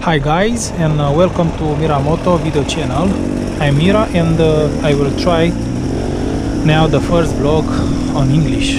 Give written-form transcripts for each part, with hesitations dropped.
Hi guys, and welcome to Miramoto video channel. I'm Mira, and I will try now the first vlog on English.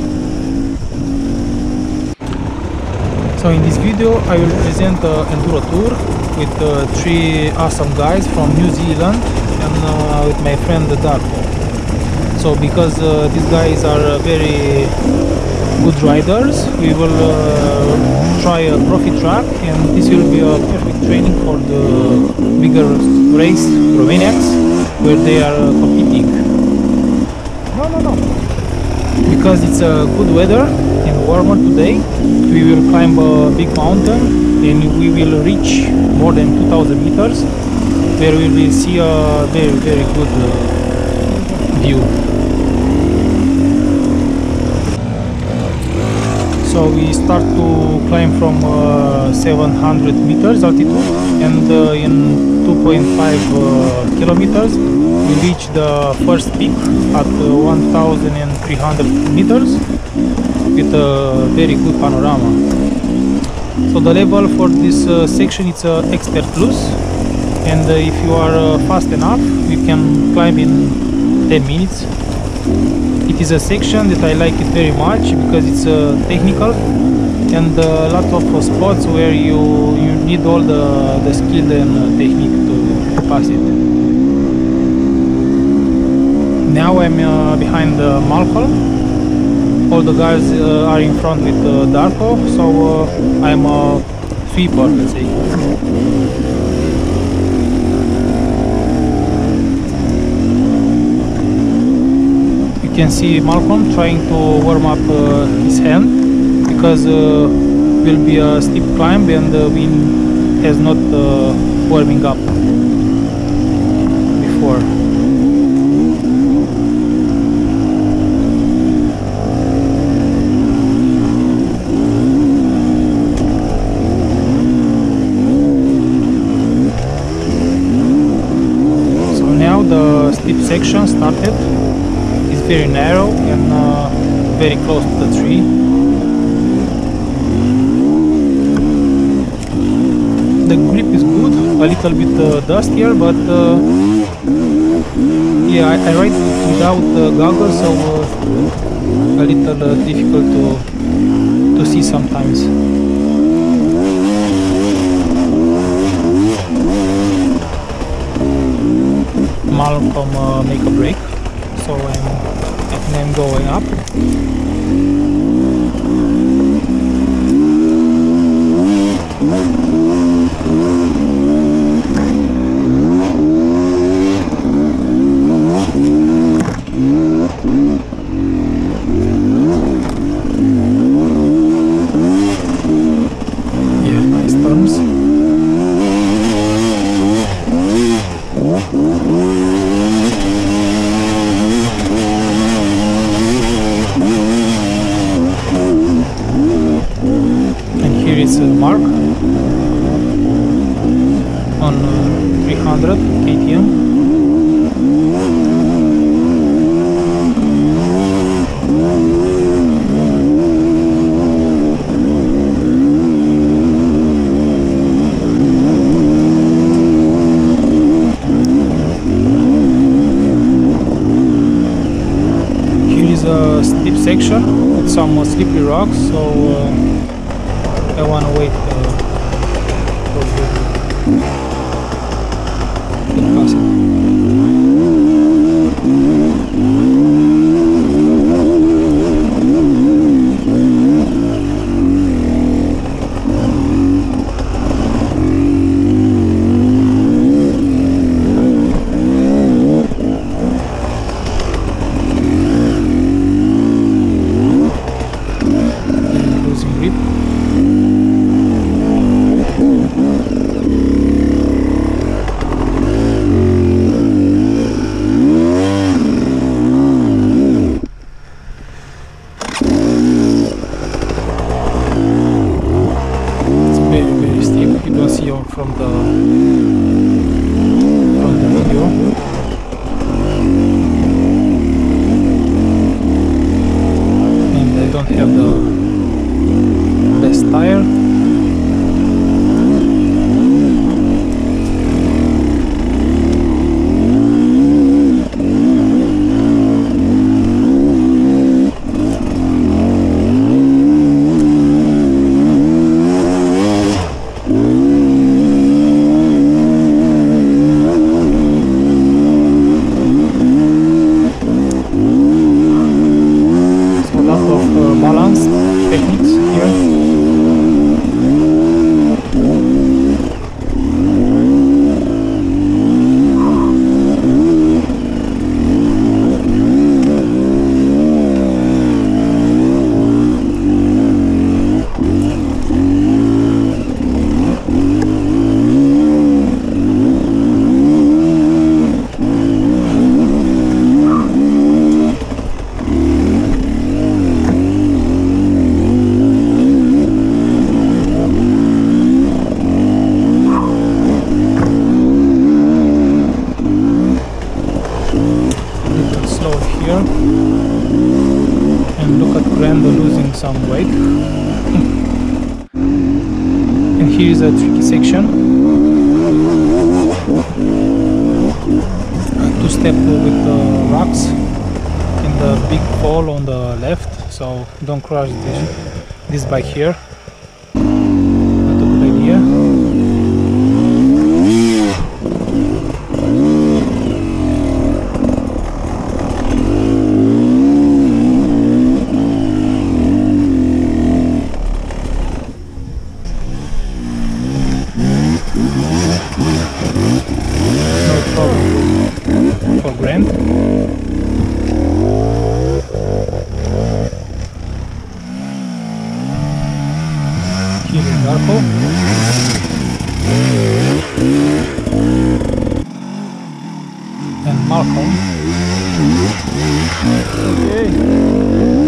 So in this video I will present enduro tour with three awesome guys from New Zealand and with my friend Darko. So because these guys are very good riders, we will try a profit track, and this will be a perfect training for the bigger race, Romaniacs, where they are competing. No. Because it's good weather and warmer today, we will climb a big mountain and we will reach more than 2000 meters, where we will see a very good view. So we start to climb from 700 meters altitude, and in 2.5 kilometers we reach the first peak at 1300 meters with a very good panorama. So the level for this section is Expert Plus, and if you are fast enough you can climb in 10 minutes. It is a section that I like it very much because it's technical, and lots of spots where you need all the skill and technique to pass it. Now I'm behind Malcolm. All the guys are in front with Darko, so I'm a sweeper, let's say. You can see Malcolm trying to warm up his hand, because will be a steep climb and the wind has not warming up before. So now the steep section started. Very narrow and very close to the tree. The grip is good, a little bit dustier, but yeah, I ride without goggles, so a little difficult to see sometimes. Malcolm make a break, so I'm going up. Yeah, nice turns. Mark on 300 KTM. Here is a steep section with some slippery rocks, so I want to wait for the passing. Losing grip. From the video. And I don't have the best tire. And here is a tricky section, two-step with the rocks and the big fall on the left, so don't crash this bike here. Not a good idea. No problem for Grant. Here is Darko. And Malcolm. Okay.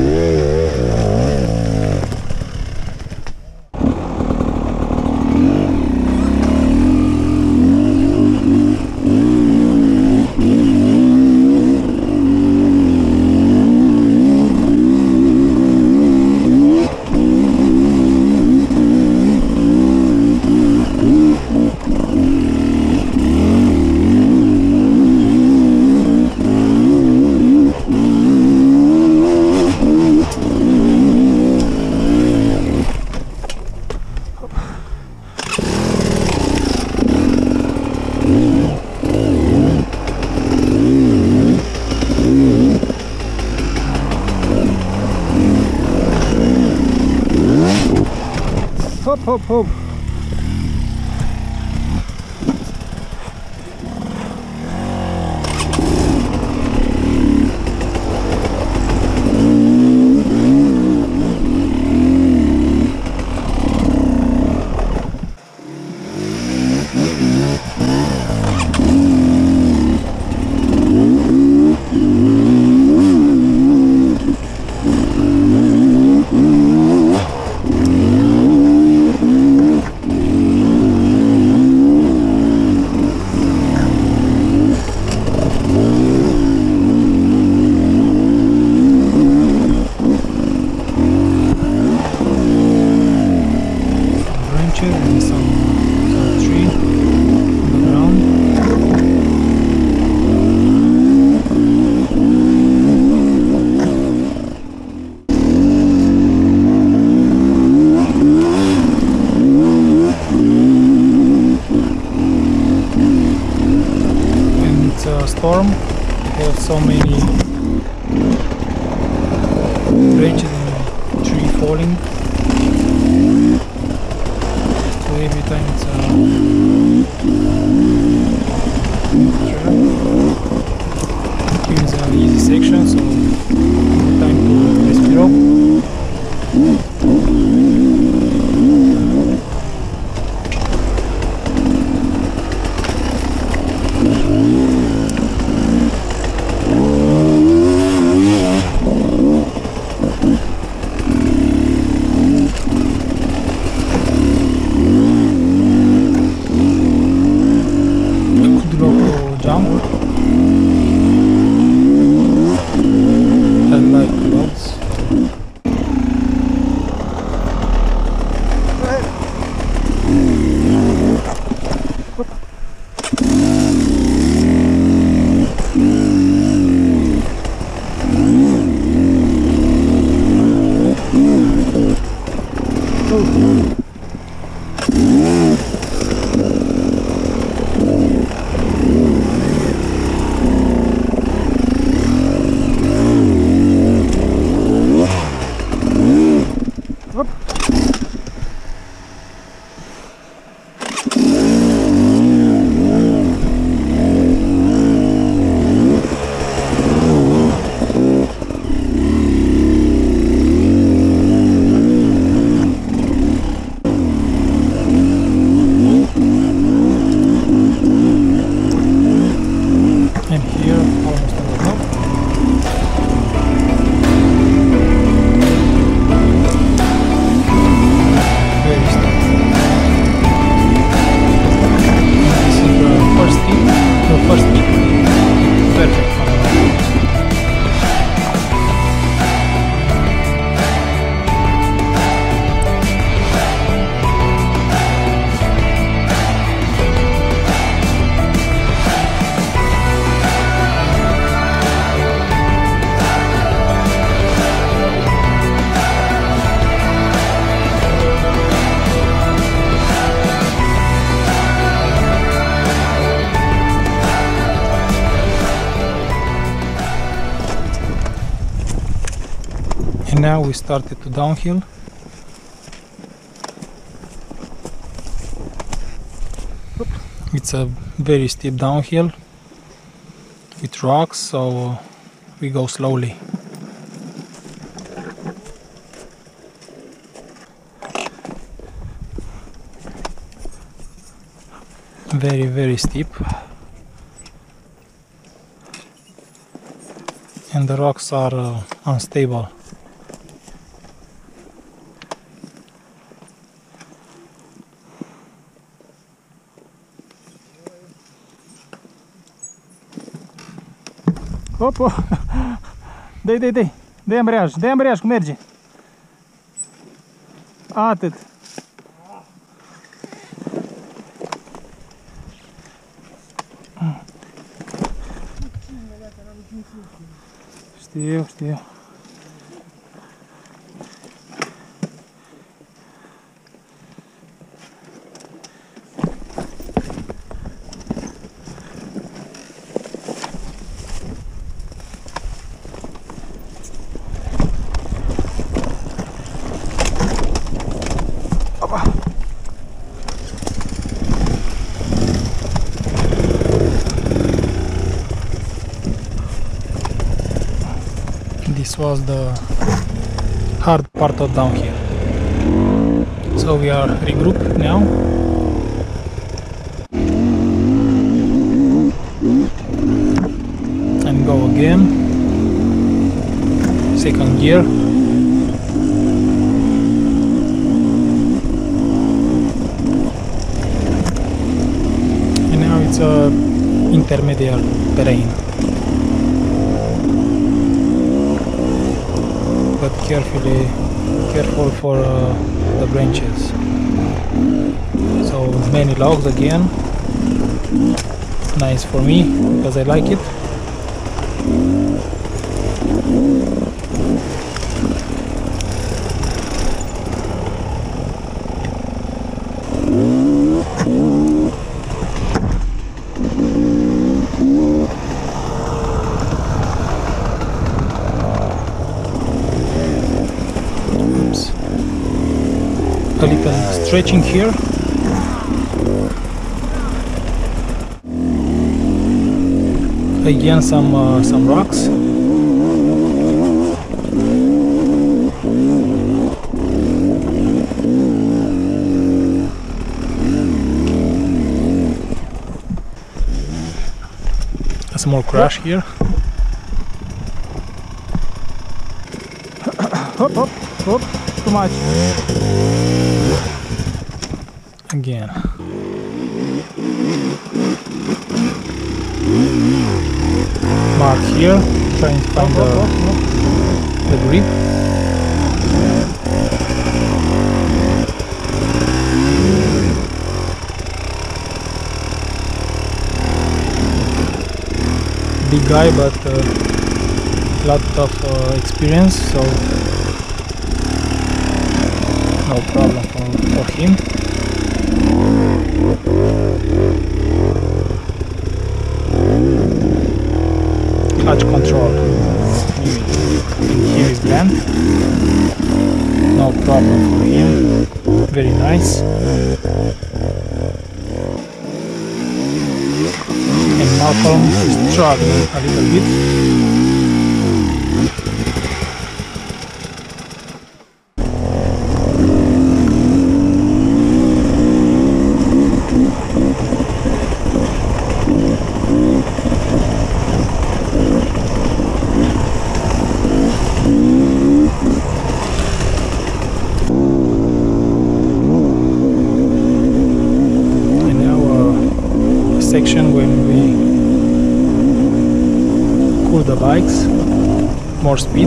Hop, hop, hop. And some tree on the ground. And it's a storm. We have so many branches and tree falling. Every time it's here is an easy section, so time to respiro. Now we started to downhill. It's a very steep downhill with rocks, so we go slowly. Very steep, and the rocks are unstable. Opa! Dă-i ambreiaj, cum merge. Atât. Știu. This was the hard part of downhill. So we are regrouped now. And go again. Second gear. And now it's a intermediate terrain. But careful for the branches. So many logs again. Nice for me because I like it. A little stretching here. Again some rocks. A small crash here. Hop, too much. Again. Mark here, trying to find the grip. Big guy, but lot of experience, so no problem for him. Clutch control. Here is bent. No problem for him. Very nice. And Malcolm is struggling a little bit. Section when we cool the bikes, more speed.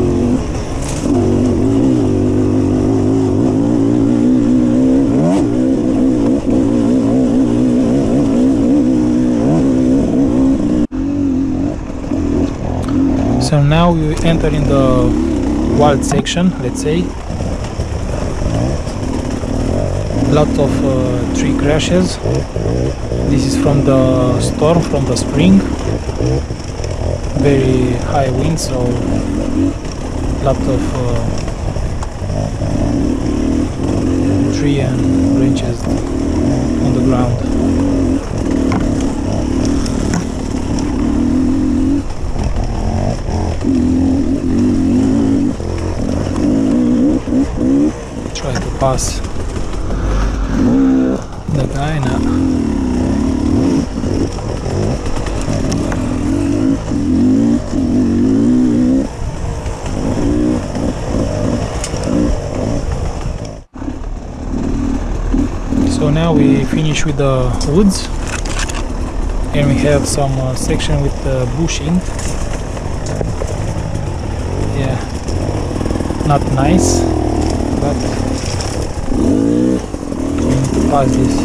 So now we enter in the wild section, let's say. Lot of tree crashes. This is from the storm, from the spring. Very high wind, so lot of tree and branches on the ground. Try to pass the guy now. So now we finish with the woods, and we have some section with bushing. Yeah, not nice, but we need to pass this.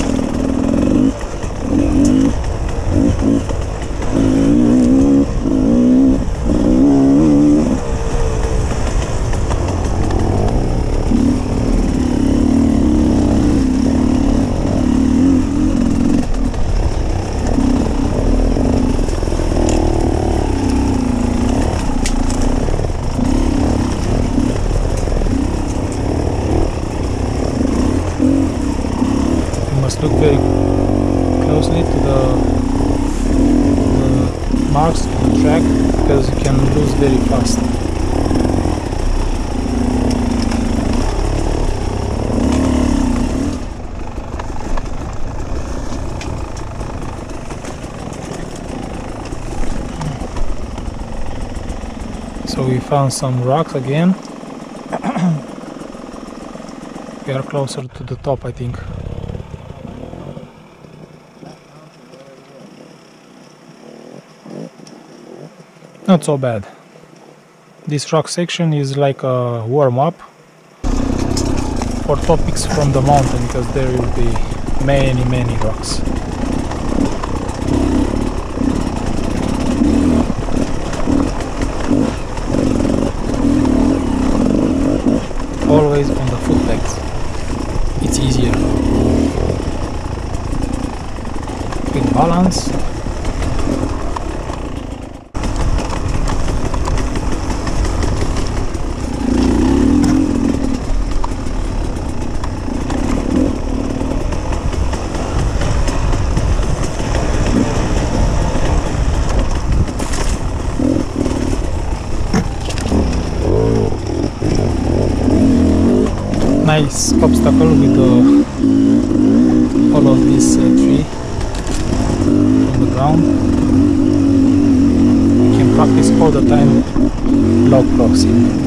Look very closely to the marks of the track, because you can lose very fast. So we found some rocks again. We are closer to the top, I think. Not so bad. This rock section is like a warm-up for topics from the mountain, because there will be many rocks. Always on the foot legs. It's easier. Quick balance. Nice obstacle with all of this tree on the ground. You can practice all the time log crossing.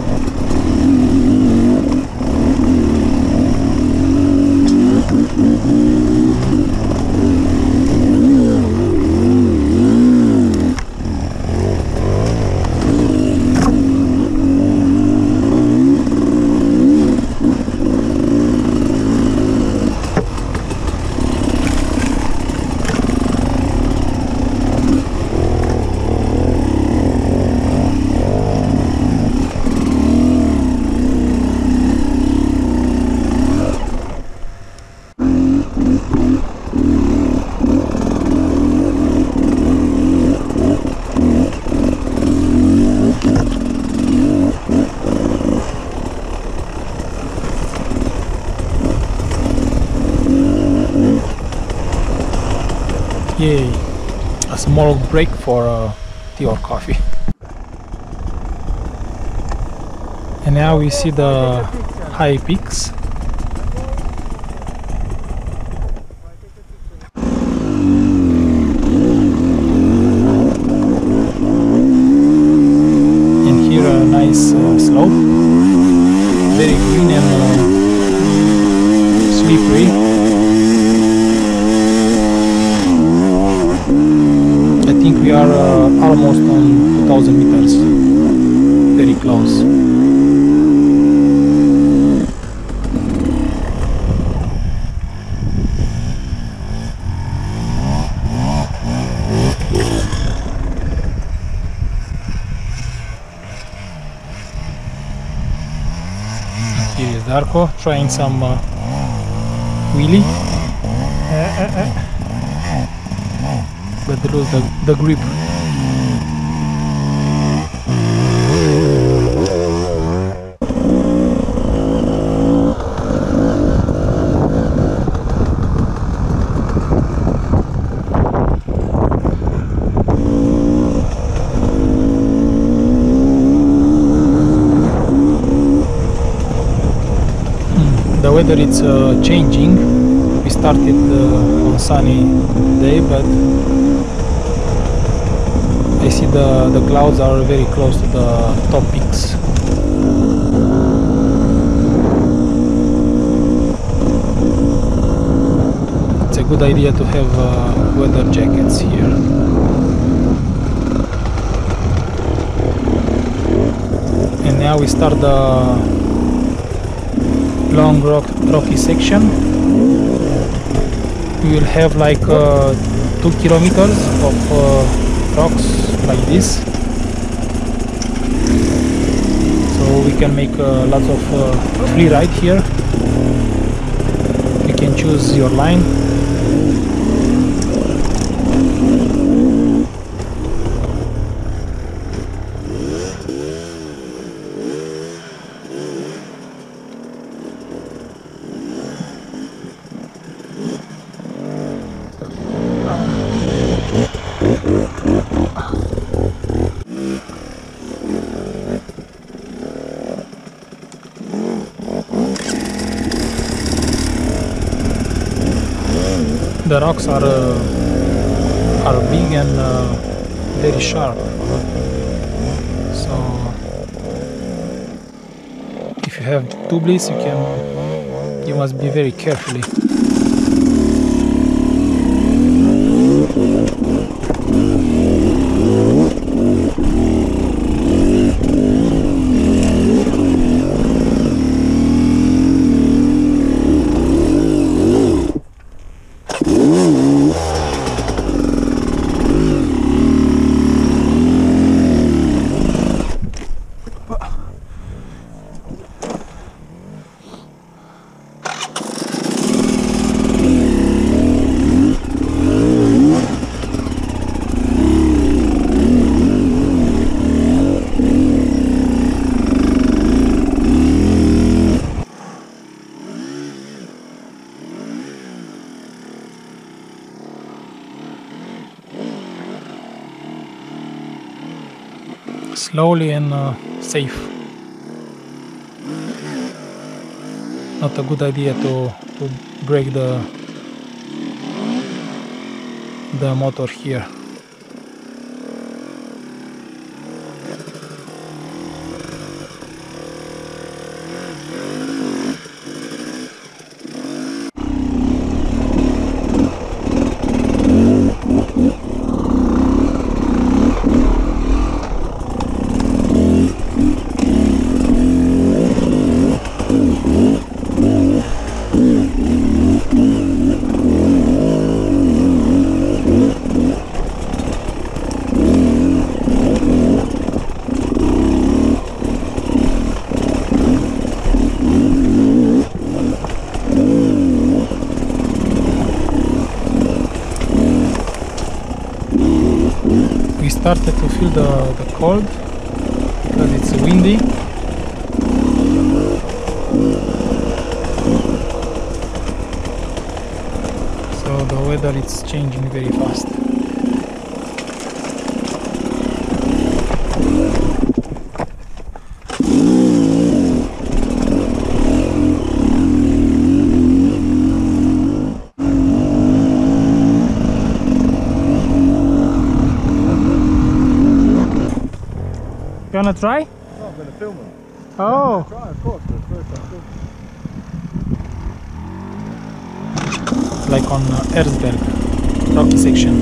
Yay! A small break for tea or coffee. And now we see the high peaks. And here a nice slope, very green and slippery. I think we are almost on 2000 meters, very close. Here is Darko trying some wheelie. But lose the grip. weather it's changing. We started on sunny day, but I see the clouds are very close to the top peaks. It's a good idea to have weather jackets here. And now we start the long rocky section. We will have like 2 kilometers of rocks like this, so we can make lots of free ride here. You can choose your line. The rocks are big and very sharp, so if you have tubeless, you must be very carefully. Slowly and safe. Not a good idea to break the motor here. We started to feel the cold because it's windy. So the weather is changing very fast. You wanna try? No, I'm going to film them. Oh! Try, of course, but first I'm filming. Like on Erzberg, rocky section.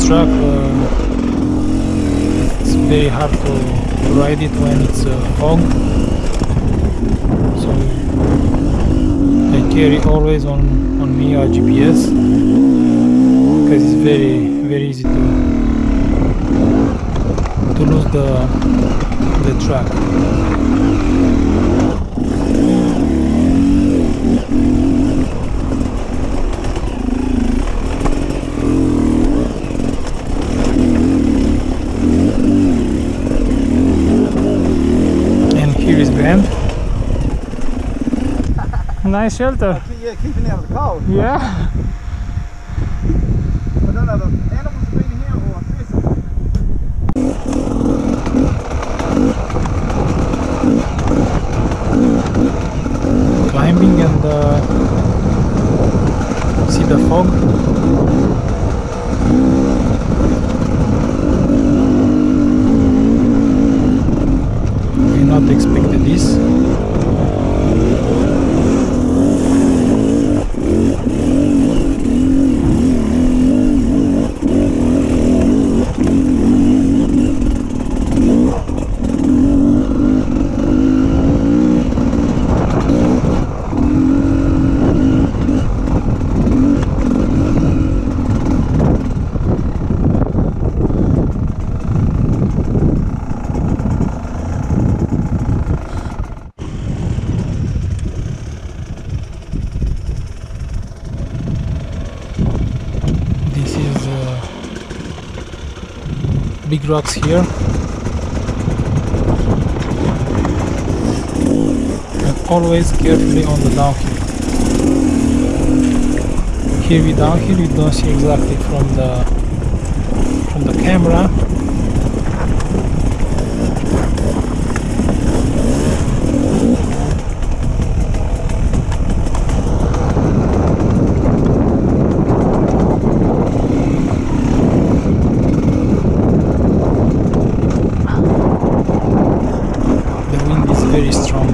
truck, it's very hard to ride it when it's fog, so I carry always on me a GPS, because it's very easy to lose the track. Nice shelter. Yeah, keeping out of the cold. Yeah. But none of the animals have been here or fishing. Climbing and see the fog. We not expected this. Big rocks here, and always carefully on the downhill. Here we downhill, you don't see exactly from the camera. Very strong.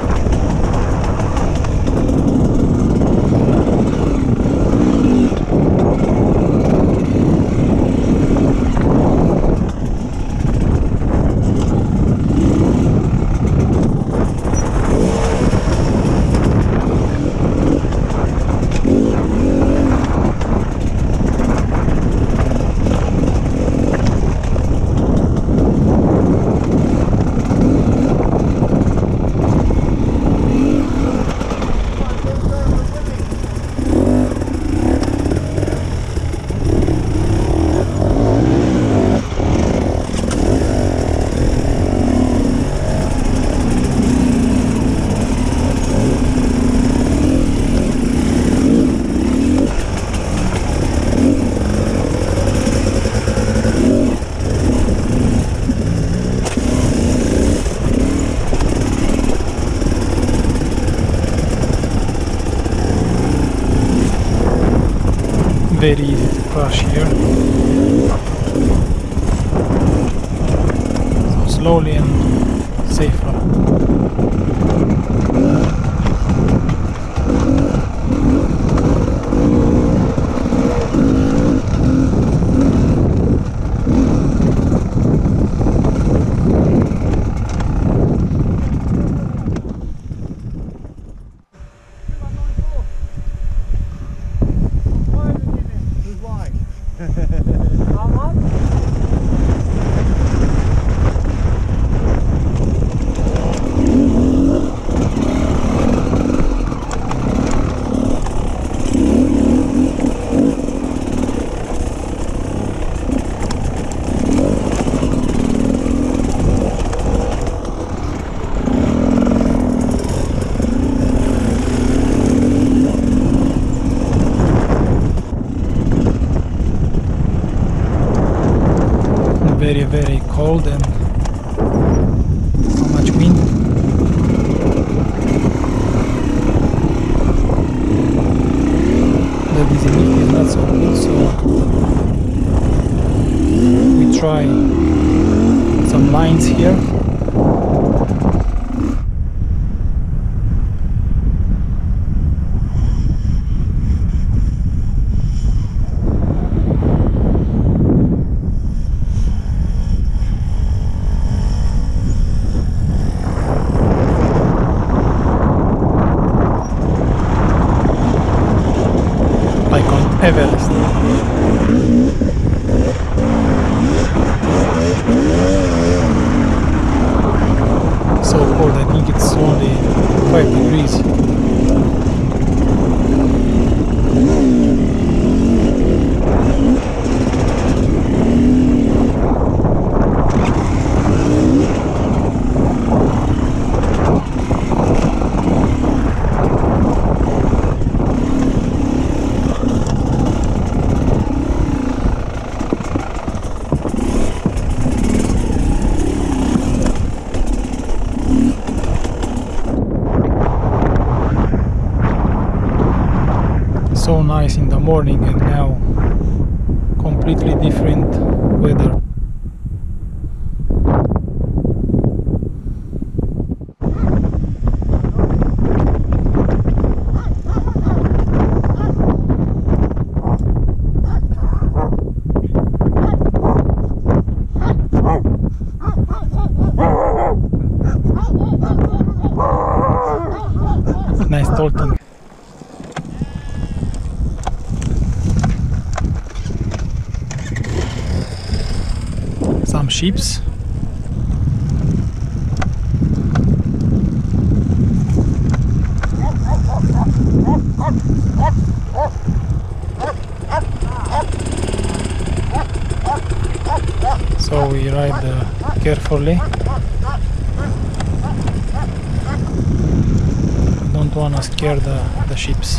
Very easy to crash here. So slowly and safer. Very cold and so much wind. The visibility is not so good, so we try some lines here. Everest. So cold, I think it's only 5 degrees. So nice in the morning, and now completely different weather. Nice talking. Some sheeps. So we ride carefully. Don't wanna scare the sheeps.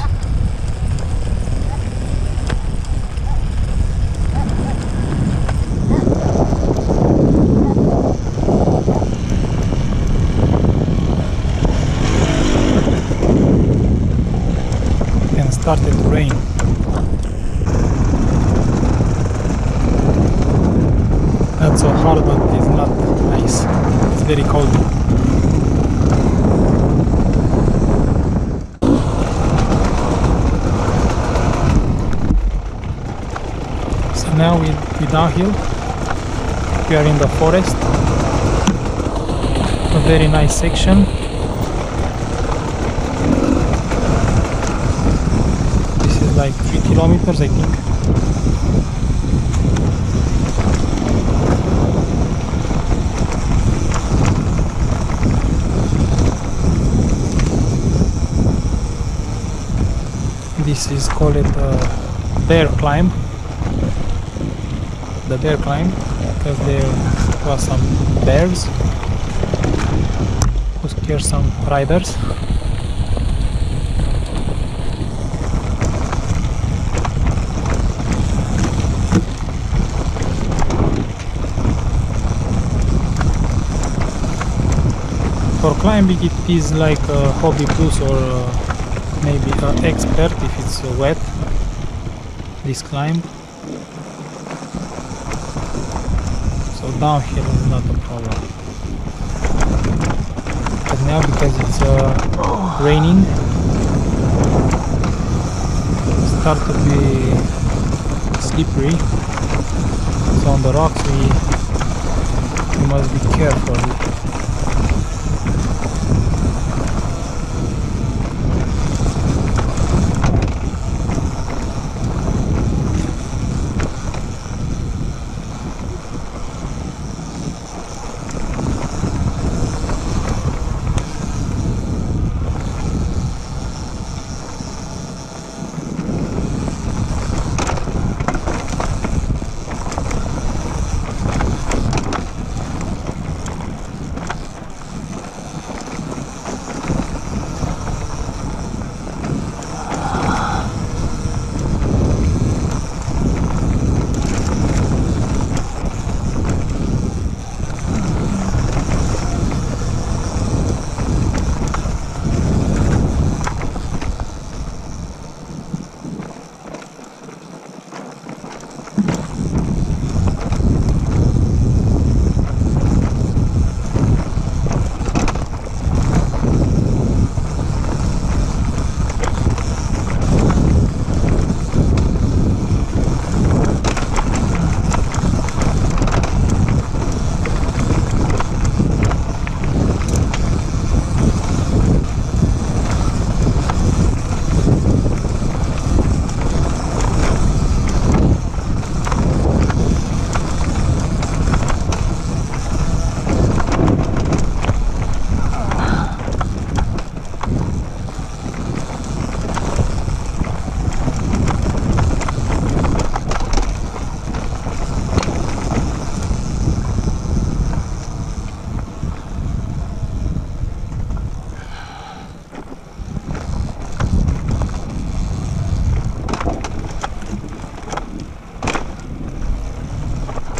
And started to rain. Not so hard, but it's not nice. It's very cold. So now we downhill. We are in the forest. A very nice section. This is like 3 kilometers, I think. This is called bear climb. The bear climb, because there was some bears who scared some riders. For climbing it is like a hobby plus or maybe an expert if it's wet, this climb. So downhill is not a problem. But now because it's raining, it starts to be slippery. So on the rocks we must be careful.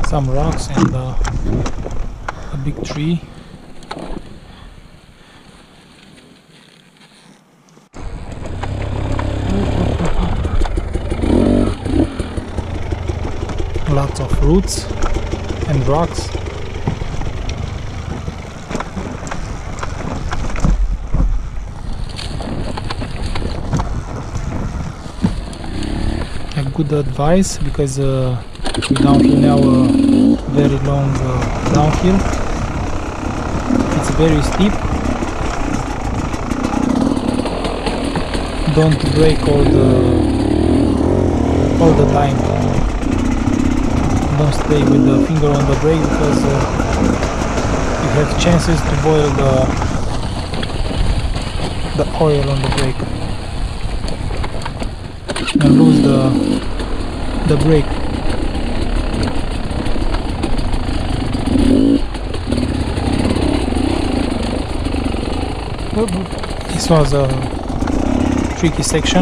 some rocks and a big tree. Lots of roots and rocks. A good advice, because we downhill now a very long downhill. It's very steep. Don't brake all the time. Don't stay with the finger on the brake, because you have chances to boil the oil on the brake and lose the brake. This was a tricky section.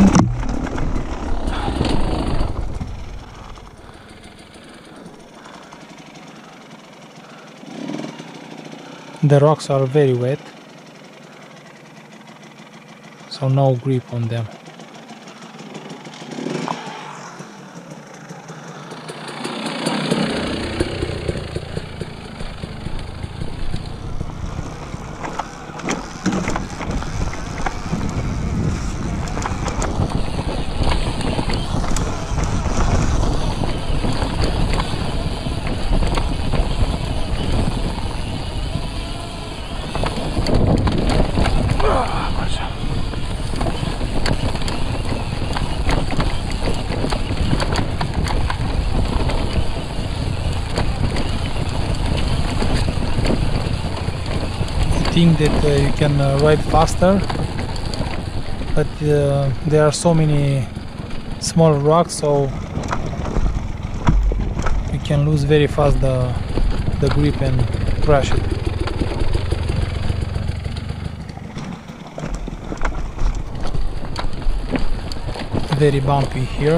The rocks are very wet, so no grip on them. Think that you can ride faster, but there are so many small rocks, so you can lose very fast the grip and crash it. Very bumpy here.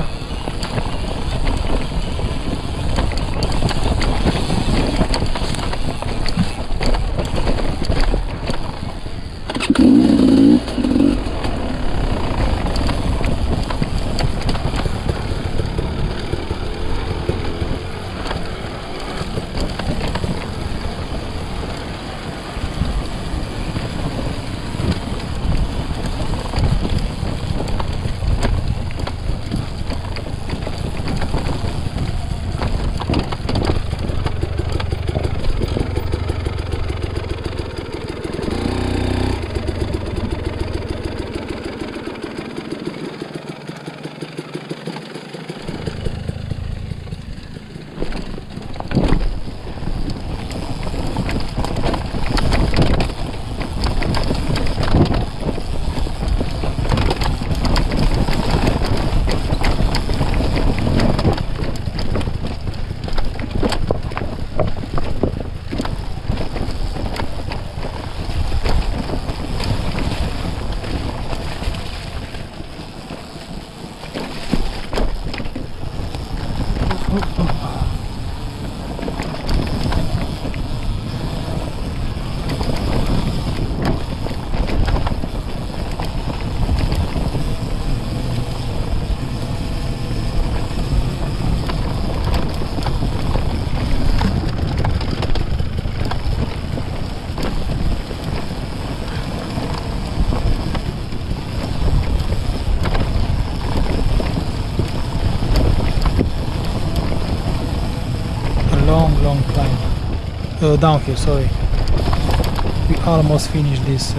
Long climb, downhill, sorry. We almost finished this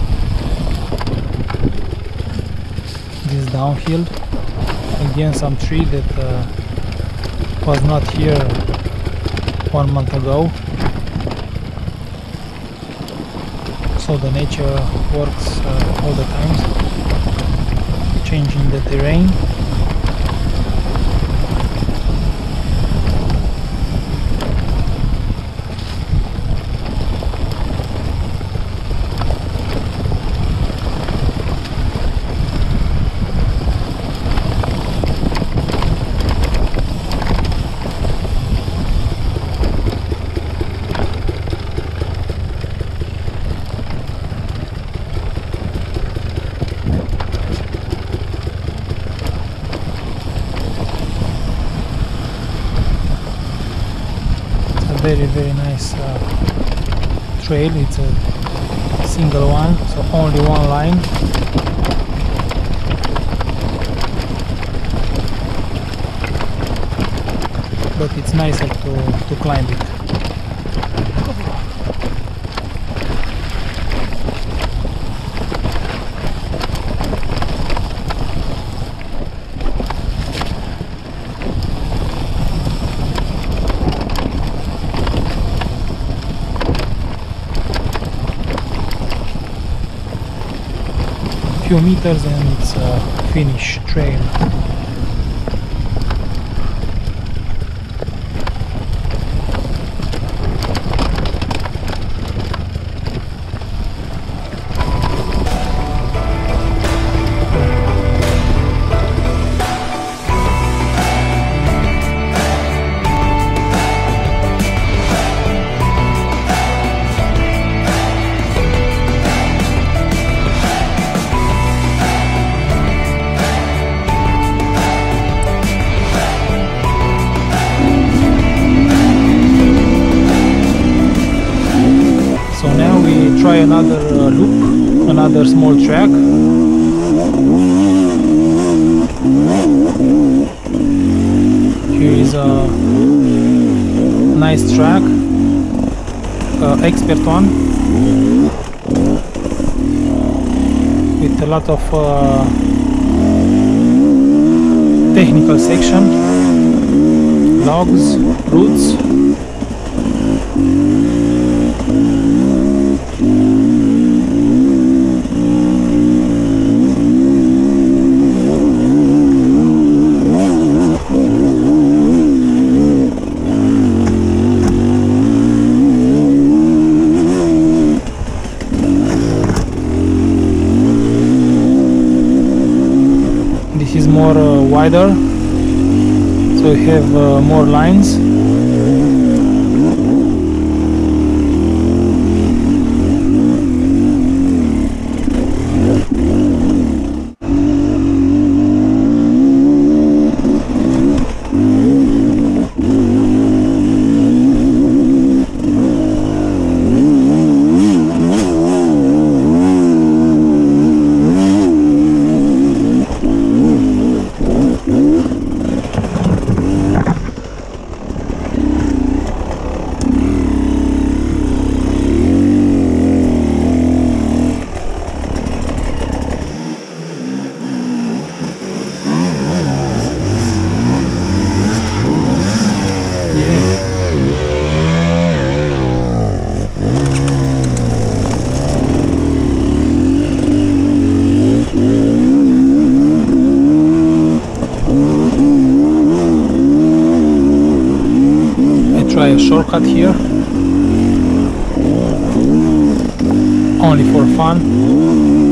this downhill. Again, some tree that was not here 1 month ago, so the nature works all the times, changing the terrain. very nice trail. It's a single one, so only one line. But it's nicer to climb it. Few meters and it's a finish trail. Try another loop, another small track. Here is a nice track, expert one, with a lot of technical section, logs, roots. Is more wider, so you have more lines. Try a shortcut here, only for fun.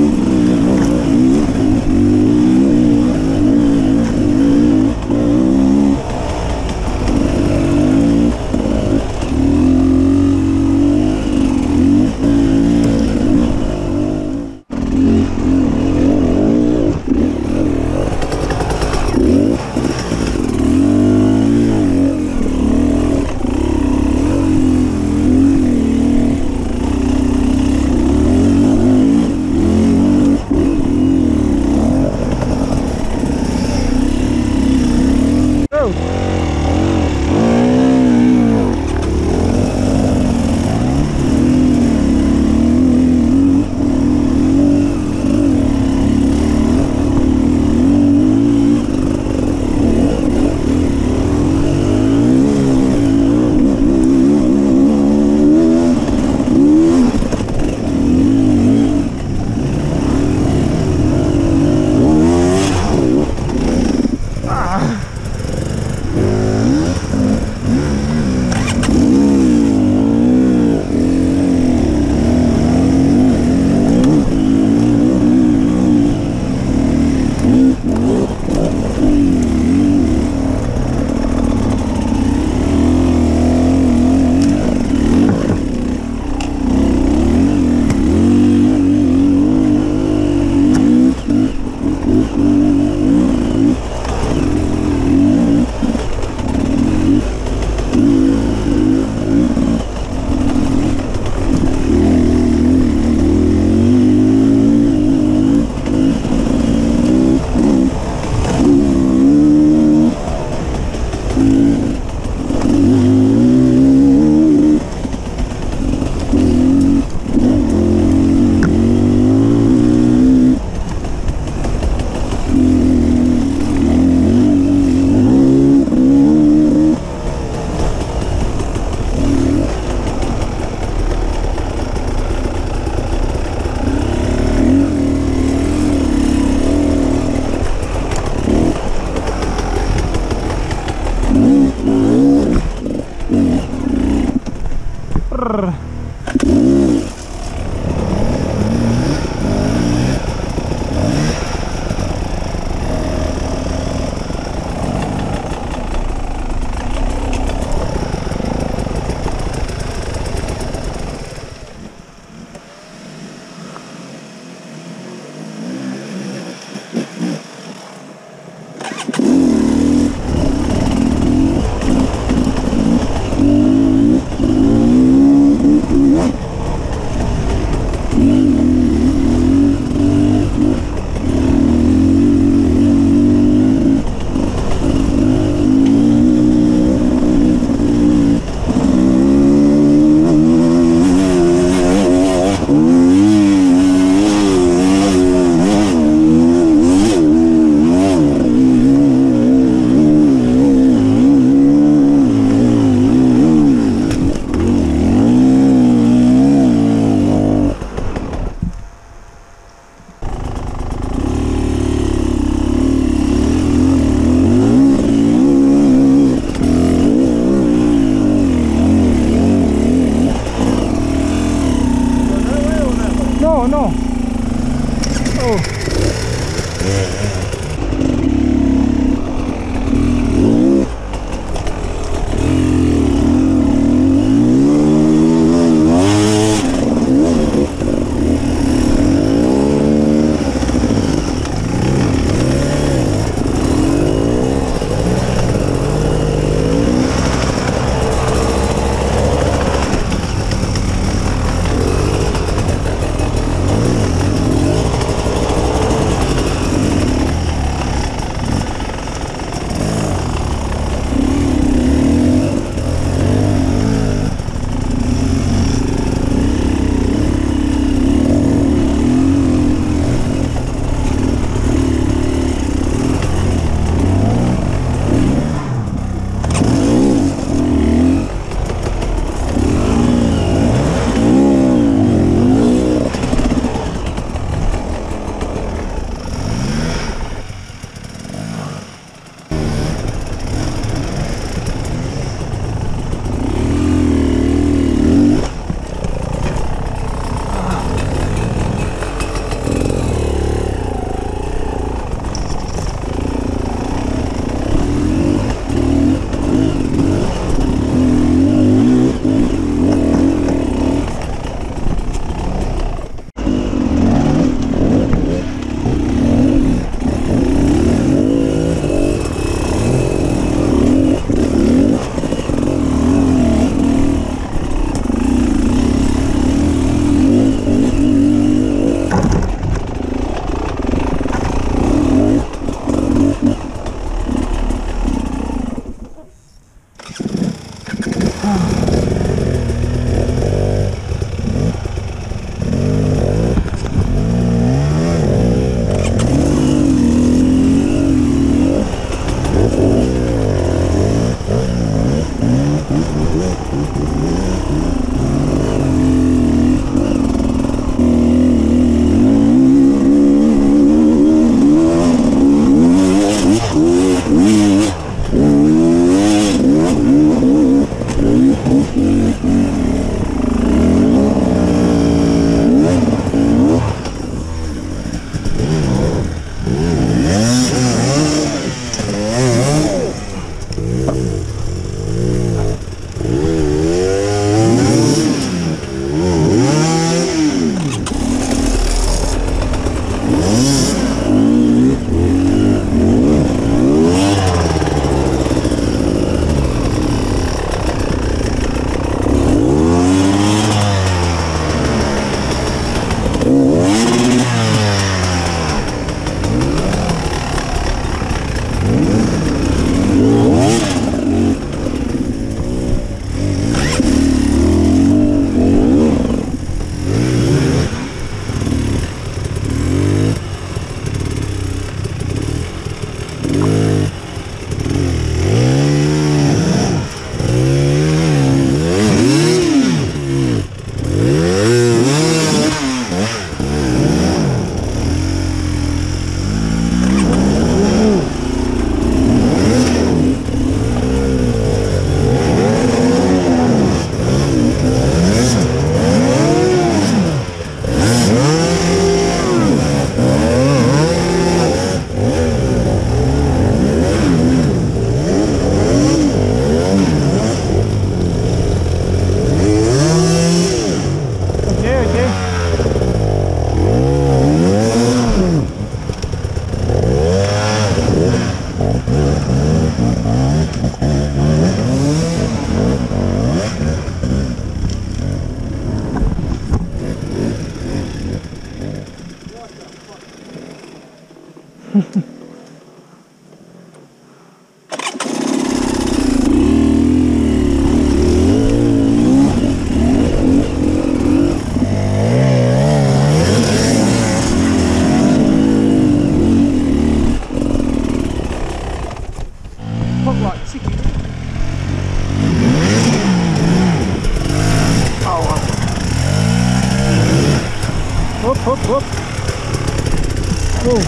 Hop, hop. Whoa.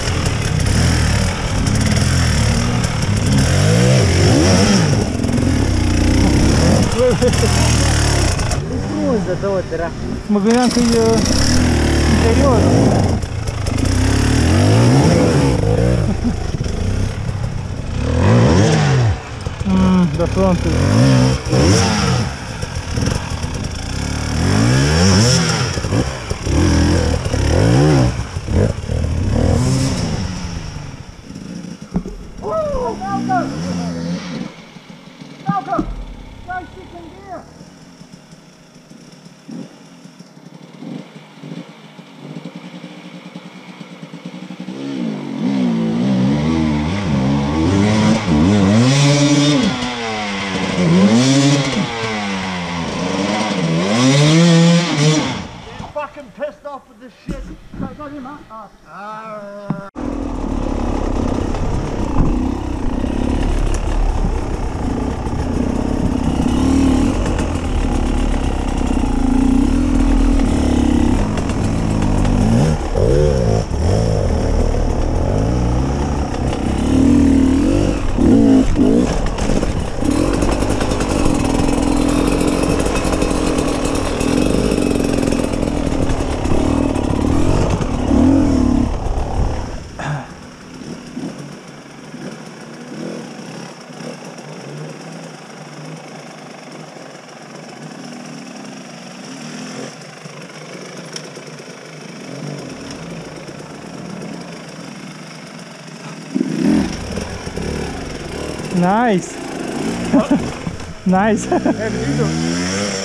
Frunză, dă-o dracu. Mă gândeam că e interior. The front is... Fucking pissed off with this shit. Got him out. Nice. Nice. Hey,